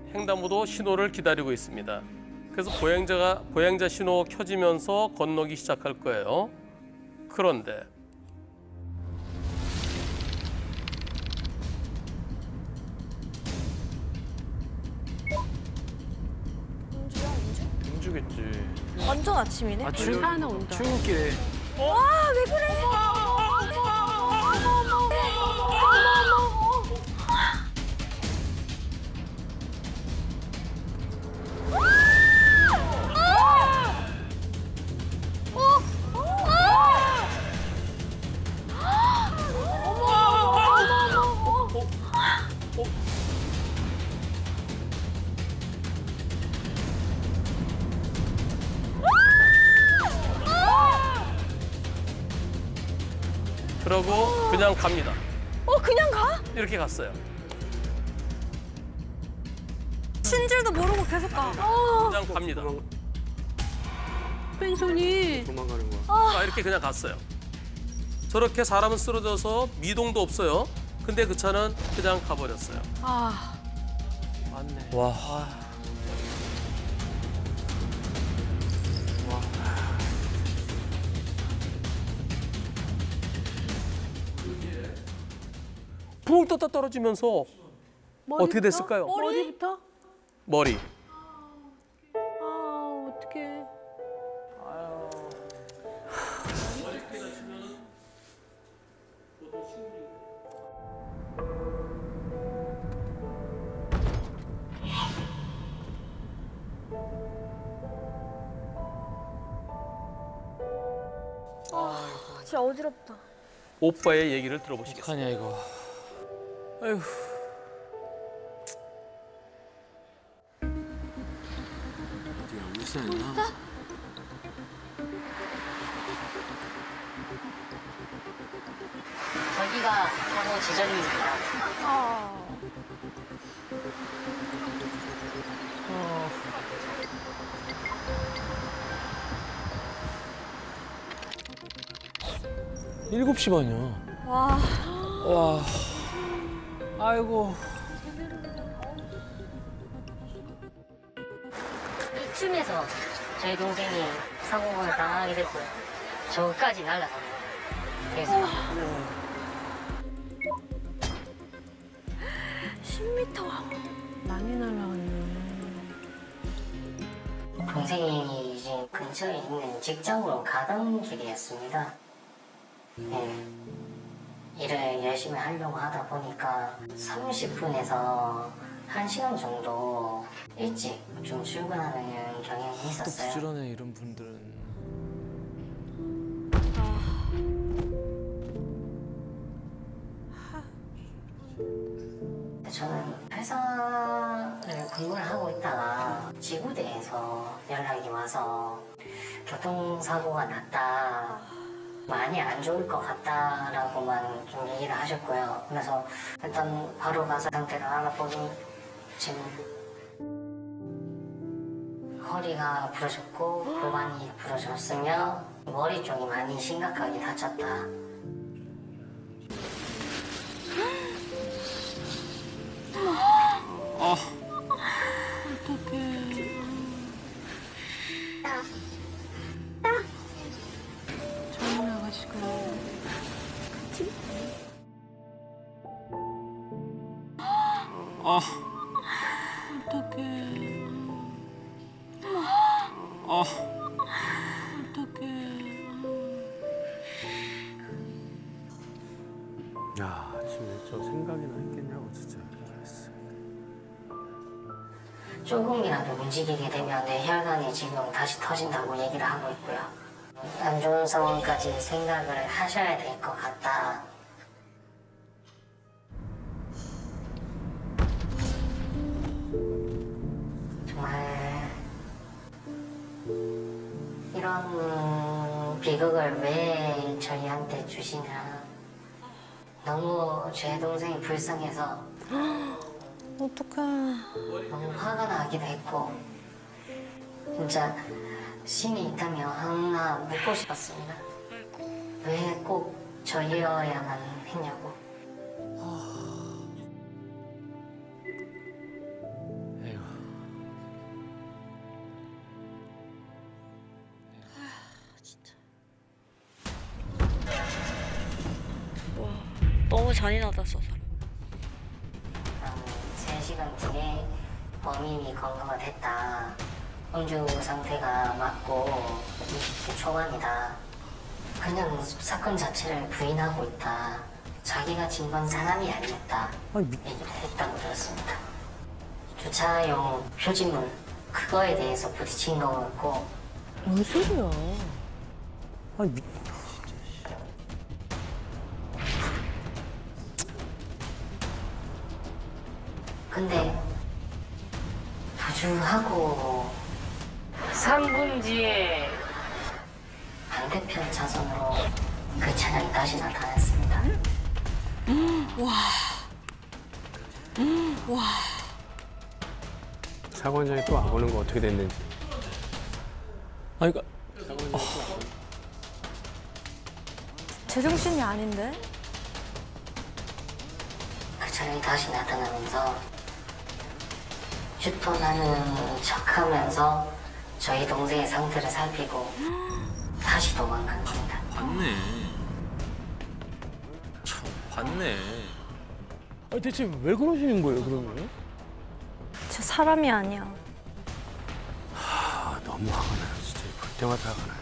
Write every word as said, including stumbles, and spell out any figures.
횡단보도 신호를 기다리고 있습니다. 그래서 보행자가 보행자 신호 켜지면서 건너기 시작할 거예요. 그런데 은주야, 은주? 은주겠지. 완전 아침이네. 아, 출- 차 하나 온다. 출근길에. 와, 왜 그래? 그러고 그냥 갑니다. 어, 그냥 가? 이렇게 갔어요. 친 줄도 모르고 계속 가. 어. 그냥 갑니다. 뺑소니. 도망가는 거야. 아, 이렇게 그냥 갔어요. 저렇게 사람은 쓰러져서 미동도 없어요. 근데 그 차는 그냥 가버렸어요. 아, 맞네. 와. 붕 떴다 떨어지면서 어떻게 됐을까요? 머리부터? 머리. 아, 어떡해. 진짜 어지럽다. 오빠의 얘기를 들어보시겠습니다. 어떡하냐 이거. 아휴. 어디야, 울산이야? 저기가 사고 지점입니다. 아. 일곱 시 반이야. 와. 와. 아이고. 이쯤에서 저희 동생이 사고를 당하게 됐고요. 저까지 날아갑니다. 그래서 십 미터. 많이 날아갔네. 동생이 이제 근처에 있는 직장으로 가던 길이었습니다. 네. 일을 열심히 하려고 하다 보니까 삼십 분에서 한 시간 정도 일찍 좀 출근하는 경향이 또 있었어요. 부지런해 이런 분들은. 저는 회사를 근무를 하고 있다가 지구대에서 연락이 와서 교통사고가 났다. 많이 안 좋을 것 같다라고만 좀 얘기를 하셨고요. 그래서 일단 바로 가서 상태를 알아보니 지금 허리가 부러졌고 골반이 부러졌으며 머리 쪽이 많이 심각하게 다쳤다. 아, 전화 나가시고. 아, 어떡해. 아. 어떡해. 야, 지금 저 생각이나 했겠냐고 진짜. 조금이라도 움직이게 되면 내 혈관이 지금 다시 터진다고 얘기를 하고 있고요. 안 좋은 상황까지 생각을 하셔야 될 것 같다. 정말 이런 비극을 왜 저희한테 주시냐. 너무 제 동생이 불쌍해서 어떡해. 너무 화가 나기도 했고 진짜 신이 있다면 하나 묻고 싶었습니다. 왜 꼭 저희여야만 했냐고. 에휴. 잔인하다, 저 사람. 한 세 시간 뒤에 범인이 검거가 됐다. 음주 상태가 맞고 이십 대 초반이다. 그냥 사건 자체를 부인하고 있다. 자기가 진 건 사람이 아니었다. 얘기를 했다고 들었습니다. 주차용 표지문 그거에 대해서 부딪힌 거였고 뭔 소리야? 아니 미... 근데 도주하고 삼 분 뒤에 반대편 차선으로 그 차량이 다시 나타났습니다. 사관장이 또 와보는 거 어떻게 됐는지. 아니 그러니까 제정신이 아닌데? 그 차량이 다시 나타나면서 휴톤하는 척하면서 저희 동생의 상태를 살피고 다시 도망간 겁니다. 봤네. 참 봤네. 아니, 대체 왜 그러시는 거예요 그러면? 저 사람이 아니야. 아 너무 화가 나요 진짜. 볼 때마다 화가 나요.